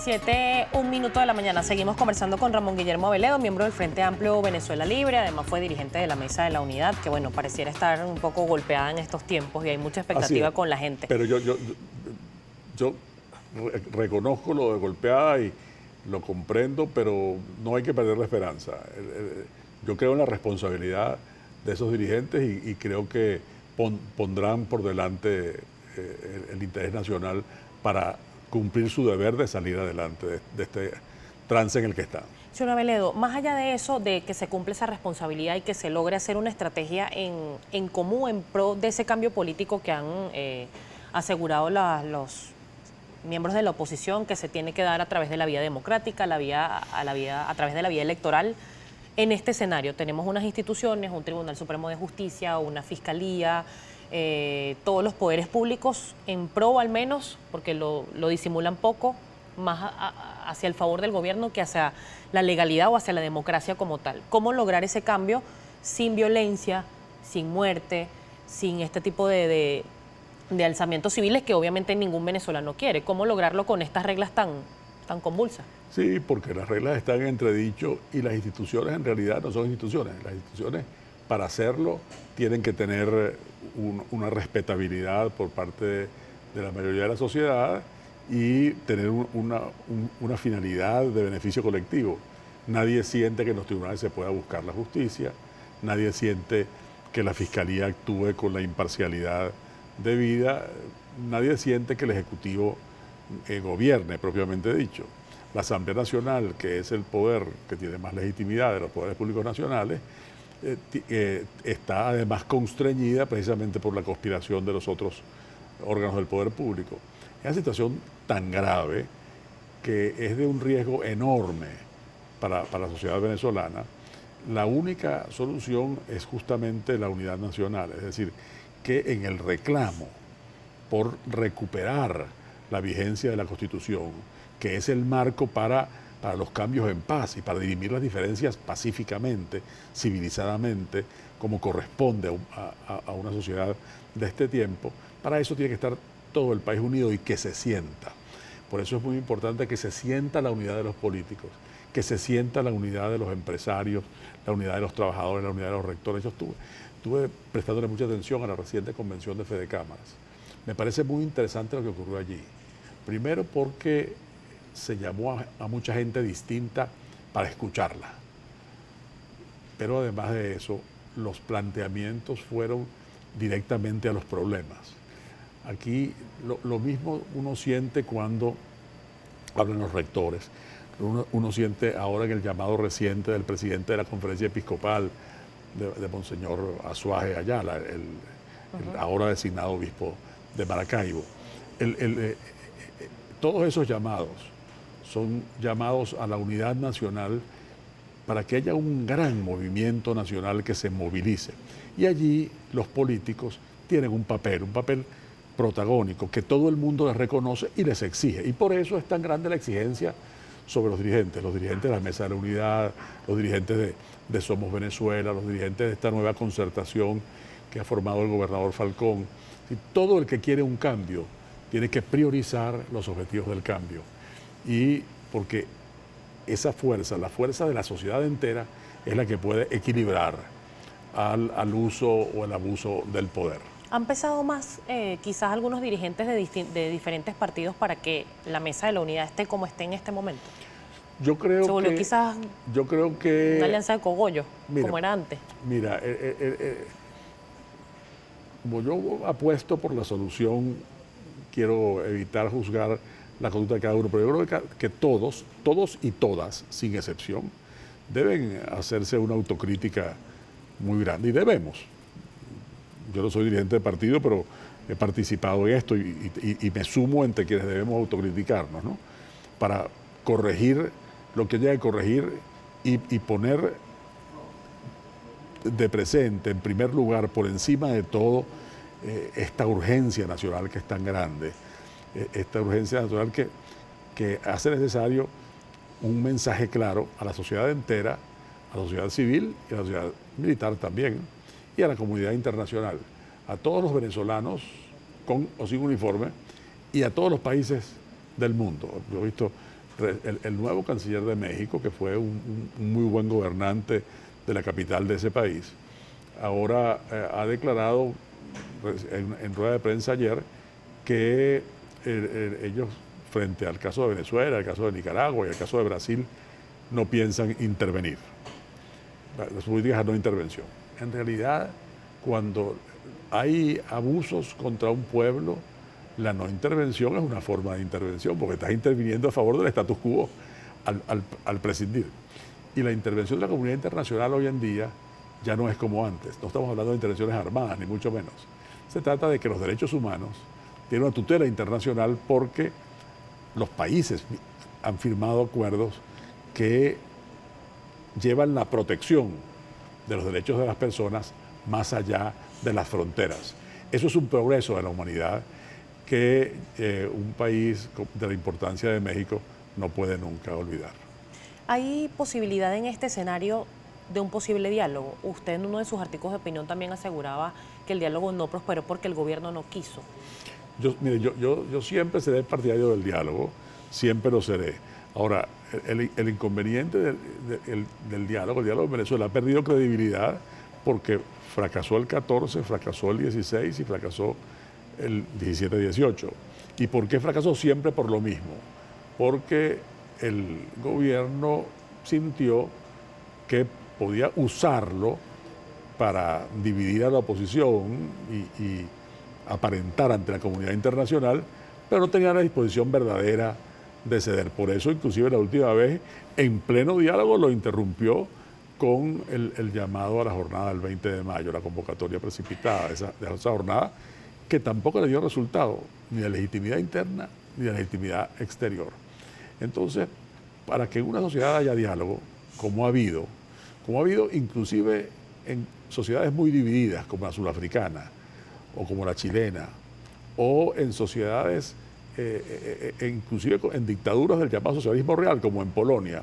7, 1 minuto de la mañana. Seguimos conversando con Ramón Guillermo Aveledo, miembro del Frente Amplio Venezuela Libre. Además fue dirigente de la Mesa de la Unidad, que bueno, pareciera estar un poco golpeada en estos tiempos y hay mucha expectativa con la gente. Pero yo reconozco lo de golpeada y lo comprendo, pero no hay que perder la esperanza. Yo creo en la responsabilidad de esos dirigentes y creo que pondrán por delante el interés nacional para cumplir su deber de salir adelante de este trance en el que está. Señor Aveledo, más allá de eso, de que se cumple esa responsabilidad y que se logre hacer una estrategia en común en pro de ese cambio político que han asegurado los miembros de la oposición, que se tiene que dar a través de la vía democrática, a través de la vía electoral. En este escenario tenemos unas instituciones, un Tribunal Supremo de Justicia, una Fiscalía, todos los poderes públicos en pro al menos, porque lo disimulan poco, más hacia el favor del gobierno que hacia la legalidad o hacia la democracia como tal. ¿Cómo lograr ese cambio sin violencia, sin muerte, sin este tipo de alzamientos civiles que obviamente ningún venezolano quiere? ¿Cómo lograrlo con estas reglas tan convulsas? Sí, porque las reglas están en entredicho y las instituciones en realidad no son instituciones. Las instituciones, para hacerlo, tienen que tener una respetabilidad por parte de la mayoría de la sociedad y tener una finalidad de beneficio colectivo. Nadie siente que en los tribunales se pueda buscar la justicia, nadie siente que la Fiscalía actúe con la imparcialidad debida, nadie siente que el Ejecutivo gobierne, propiamente dicho. La Asamblea Nacional, que es el poder que tiene más legitimidad de los poderes públicos nacionales, está además constreñida precisamente por la conspiración de los otros órganos del poder público. Es una situación tan grave que es de un riesgo enorme para la sociedad venezolana. La única solución es justamente la unidad nacional, es decir, que en el reclamo por recuperar la vigencia de la Constitución, que es el marco para los cambios en paz y para dirimir las diferencias pacíficamente, civilizadamente, como corresponde a una sociedad de este tiempo, para eso tiene que estar todo el país unido y que se sienta. Por eso es muy importante que se sienta la unidad de los políticos, que se sienta la unidad de los empresarios, la unidad de los trabajadores, la unidad de los rectores. Yo estuve prestándole mucha atención a la reciente convención de Fedecámaras. Me parece muy interesante lo que ocurrió allí. Primero porque se llamó a mucha gente distinta para escucharla. Pero además de eso, los planteamientos fueron directamente a los problemas. Aquí lo mismo uno siente cuando hablan los rectores. Uno siente ahora en el llamado reciente del presidente de la Conferencia Episcopal, de Monseñor Azuaje Ayala, el ahora designado obispo de Maracaibo. Todos esos llamados son llamados a la unidad nacional para que haya un gran movimiento nacional que se movilice. Y allí los políticos tienen un papel protagónico que todo el mundo les reconoce y les exige. Y por eso es tan grande la exigencia sobre los dirigentes de la Mesa de la Unidad, los dirigentes de Somos Venezuela, los dirigentes de esta nueva concertación que ha formado el gobernador Falcón. Y todo el que quiere un cambio tiene que priorizar los objetivos del cambio. Y porque esa fuerza, la fuerza de la sociedad entera, es la que puede equilibrar al uso o el abuso del poder. ¿Han pesado más quizás algunos dirigentes de diferentes partidos para que la Mesa de la Unidad esté como esté en este momento? Yo creo que una alianza de cogollo, como era antes. Mira, como yo apuesto por la solución, quiero evitar juzgar la conducta de cada uno, pero yo creo que todos y todas, sin excepción, deben hacerse una autocrítica muy grande, y debemos. Yo no soy dirigente de partido, pero he participado en esto y me sumo entre quienes debemos autocriticarnos, ¿no? Para corregir lo que haya que corregir y poner de presente, en primer lugar, por encima de todo, esta urgencia nacional que es tan grande, esta urgencia nacional que hace necesario un mensaje claro a la sociedad entera, a la sociedad civil y a la sociedad militar también, y a la comunidad internacional, a todos los venezolanos con o sin uniforme y a todos los países del mundo. Yo he visto el nuevo canciller de México, que fue un muy buen gobernante de la capital de ese país, ahora ha declarado en rueda de prensa ayer que ellos, frente al caso de Venezuela, al caso de Nicaragua y al caso de Brasil, no piensan intervenir. Las políticas de no intervención. En realidad, cuando hay abusos contra un pueblo, la no intervención es una forma de intervención, porque estás interviniendo a favor del status quo al prescindir. Y la intervención de la comunidad internacional hoy en día ya no es como antes. No estamos hablando de intervenciones armadas, ni mucho menos. Se trata de que los derechos humanos tienen una tutela internacional porque los países han firmado acuerdos que llevan la protección de los derechos de las personas más allá de las fronteras. Eso es un progreso de la humanidad que un país de la importancia de México no puede nunca olvidar. ¿Hay posibilidad en este escenario de un posible diálogo? Usted en uno de sus artículos de opinión también aseguraba que el diálogo no prosperó porque el gobierno no quiso. Mire, yo siempre seré partidario del diálogo, siempre lo seré. Ahora, el inconveniente del diálogo, el diálogo en Venezuela ha perdido credibilidad porque fracasó el 14, fracasó el 16 y fracasó el 17-18. ¿Y por qué fracasó? Siempre por lo mismo. Porque el gobierno sintió que podía usarlo para dividir a la oposición y aparentar ante la comunidad internacional, pero no tenía la disposición verdadera de ceder. Por eso, inclusive la última vez, en pleno diálogo, lo interrumpió con el llamado a la jornada del 20 de mayo, la convocatoria precipitada de esa jornada, que tampoco le dio resultado, ni de legitimidad interna, ni de legitimidad exterior. Entonces, para que en una sociedad haya diálogo, como ha habido inclusive en sociedades muy divididas, como la surafricana, o como la chilena, o en sociedades, inclusive en dictaduras del llamado socialismo real, como en Polonia,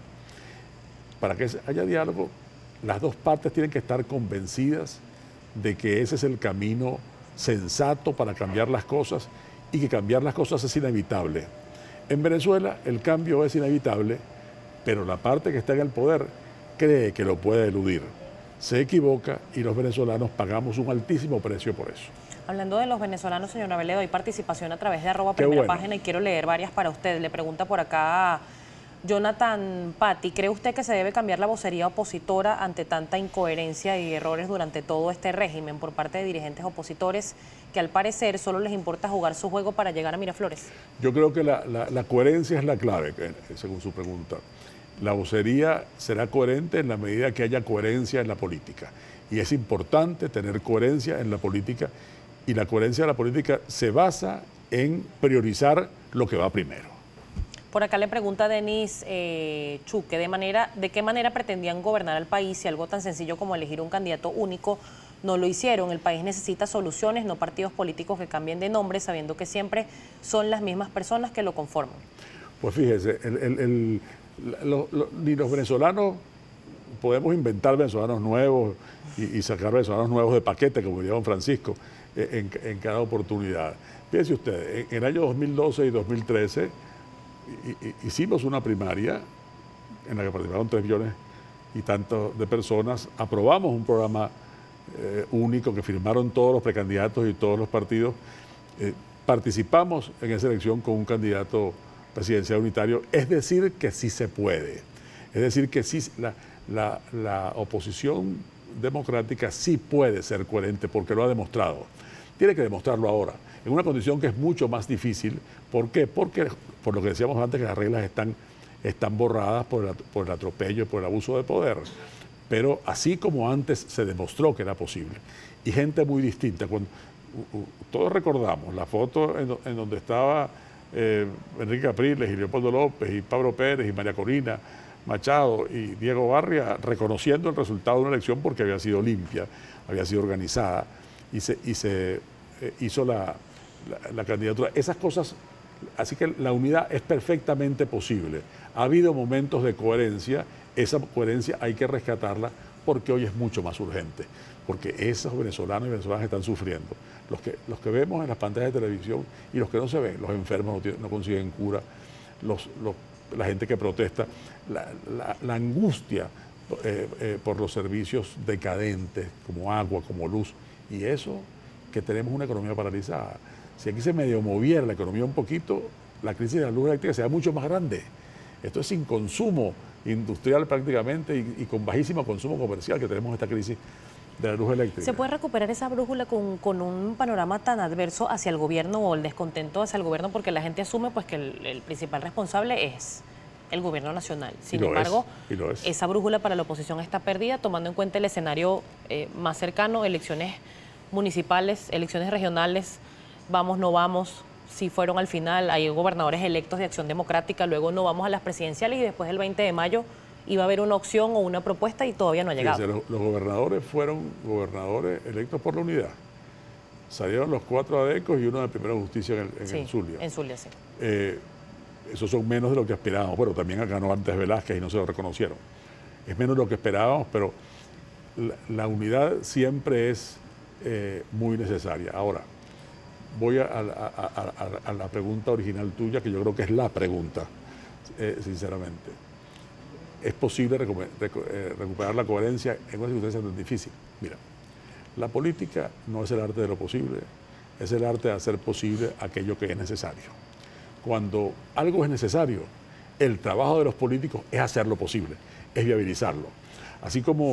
para que haya diálogo, las dos partes tienen que estar convencidas de que ese es el camino sensato para cambiar las cosas y que cambiar las cosas es inevitable. En Venezuela el cambio es inevitable, pero la parte que está en el poder cree que lo puede eludir. Se equivoca y los venezolanos pagamos un altísimo precio por eso. Hablando de los venezolanos, señor Naveledo, hay participación a través de @primera página y quiero leer varias para usted. Le pregunta por acá Jonathan Patti, ¿cree usted que se debe cambiar la vocería opositora ante tanta incoherencia y errores durante todo este régimen por parte de dirigentes opositores que al parecer solo les importa jugar su juego para llegar a Miraflores? Yo creo que la coherencia es la clave, según su pregunta. La vocería será coherente en la medida que haya coherencia en la política. Y es importante tener coherencia en la política, y la coherencia de la política se basa en priorizar lo que va primero. Por acá le pregunta Denis Chuque, ¿de qué manera pretendían gobernar al país si algo tan sencillo como elegir un candidato único no lo hicieron? El país necesita soluciones, no partidos políticos que cambien de nombre, sabiendo que siempre son las mismas personas que lo conforman. Pues fíjese, ni los venezolanos podemos inventar venezolanos nuevos y sacar venezolanos nuevos de paquete, como diría don Francisco, en cada oportunidad. Fíjense usted, en el año 2012 y 2013 hicimos una primaria en la que participaron 3 millones y tantos de personas, aprobamos un programa único que firmaron todos los precandidatos y todos los partidos, participamos en esa elección con un candidato presidencial unitario, es decir que sí se puede, es decir que sí la oposición democrática sí puede ser coherente porque lo ha demostrado. Tiene que demostrarlo ahora, en una condición que es mucho más difícil. ¿Por qué? Porque, por lo que decíamos antes, que las reglas están borradas por el atropello y por el abuso de poder. Pero así como antes se demostró que era posible, y gente muy distinta. Todos recordamos la foto en donde estaba Enrique Capriles y Leopoldo López y Pablo Pérez y María Corina Machado y Diego Barria reconociendo el resultado de una elección porque había sido limpia, había sido organizada y se hizo la candidatura. Esas cosas, así que la unidad es perfectamente posible. Ha habido momentos de coherencia, esa coherencia hay que rescatarla porque hoy es mucho más urgente, porque esos venezolanos y venezolanas están sufriendo. Los que vemos en las pantallas de televisión y los que no se ven, los enfermos no consiguen cura, los la gente que protesta, la angustia por los servicios decadentes, como agua, como luz, y eso que tenemos una economía paralizada. Si aquí se medio moviera la economía un poquito, la crisis de la luz eléctrica sería mucho más grande. Esto es sin consumo industrial prácticamente y con bajísimo consumo comercial que tenemos esta crisis de la luz eléctrica. ¿Se puede recuperar esa brújula con un panorama tan adverso hacia el gobierno o el descontento hacia el gobierno? Porque la gente asume pues que el principal responsable es el gobierno nacional. Sin embargo, esa brújula para la oposición está perdida, tomando en cuenta el escenario más cercano, elecciones municipales, elecciones regionales, vamos, no vamos. Si fueron al final, hay gobernadores electos de Acción Democrática, luego no vamos a las presidenciales y después el 20 de mayo iba a haber una opción o una propuesta y todavía no ha llegado. Fíjense, los gobernadores fueron gobernadores electos por la unidad. Salieron los 4 adecos y uno de Primera Justicia en el Zulia. En Zulia, sí. Esos son menos de lo que esperábamos. Bueno, también ganó antes Velázquez y no se lo reconocieron. Es menos de lo que esperábamos, pero la unidad siempre es muy necesaria. Ahora, voy a la pregunta original tuya, que yo creo que es la pregunta, sinceramente. ¿Es posible recuperar la coherencia en una circunstancia tan difícil? Mira, la política no es el arte de lo posible, es el arte de hacer posible aquello que es necesario. Cuando algo es necesario, el trabajo de los políticos es hacerlo posible, es viabilizarlo. Así como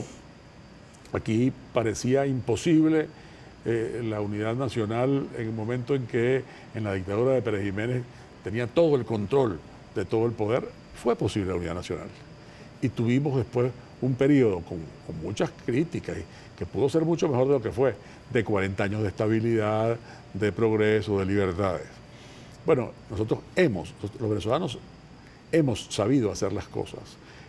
aquí parecía imposible la unidad nacional en el momento en que en la dictadura de Pérez Jiménez tenía todo el control de todo el poder, fue posible la unidad nacional. Y tuvimos después un periodo con muchas críticas, que pudo ser mucho mejor de lo que fue, de 40 años de estabilidad, de progreso, de libertades. Bueno, nosotros los venezolanos, hemos sabido hacer las cosas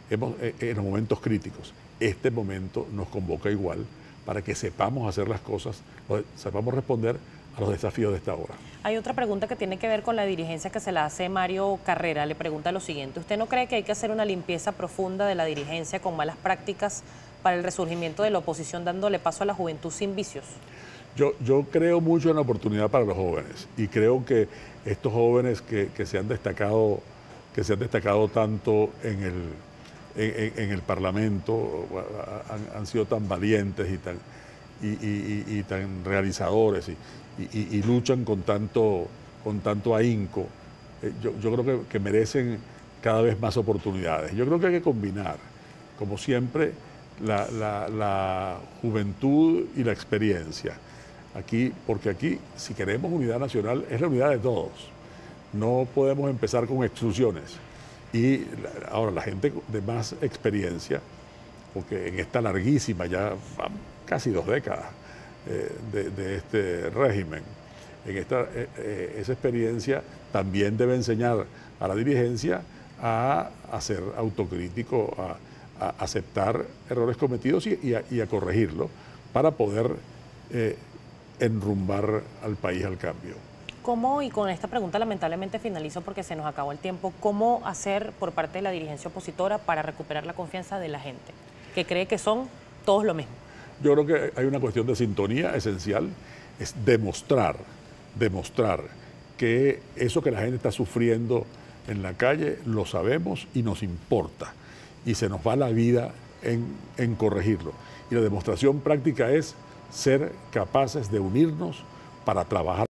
en los momentos críticos. Este momento nos convoca igual para que sepamos hacer las cosas, sepamos responder a los desafíos de esta hora. Hay otra pregunta que tiene que ver con la dirigencia que se la hace Mario Carrera. Le pregunta lo siguiente: ¿usted no cree que hay que hacer una limpieza profunda de la dirigencia con malas prácticas para el resurgimiento de la oposición, dándole paso a la juventud sin vicios? Yo creo mucho en la oportunidad para los jóvenes y creo que estos jóvenes que se han destacado tanto en el Parlamento, han sido tan valientes y tan realizadores y luchan con tanto ahínco. Yo creo que merecen cada vez más oportunidades. Yo creo que hay que combinar, como siempre, la juventud y la experiencia. Porque aquí, si queremos unidad nacional, es la unidad de todos. No podemos empezar con exclusiones. Y ahora la gente de más experiencia, porque en esta larguísima, ya casi 2 décadas de este régimen, esa experiencia también debe enseñar a la dirigencia a ser autocrítico, a aceptar errores cometidos y a corregirlos para poder enrumbar al país al cambio. ¿Cómo, y con esta pregunta lamentablemente finalizo porque se nos acabó el tiempo, cómo hacer por parte de la dirigencia opositora para recuperar la confianza de la gente, que cree que son todos lo mismo? Yo creo que hay una cuestión de sintonía esencial, es demostrar que eso que la gente está sufriendo en la calle lo sabemos y nos importa, y se nos va la vida en corregirlo. Y la demostración práctica es ser capaces de unirnos para trabajar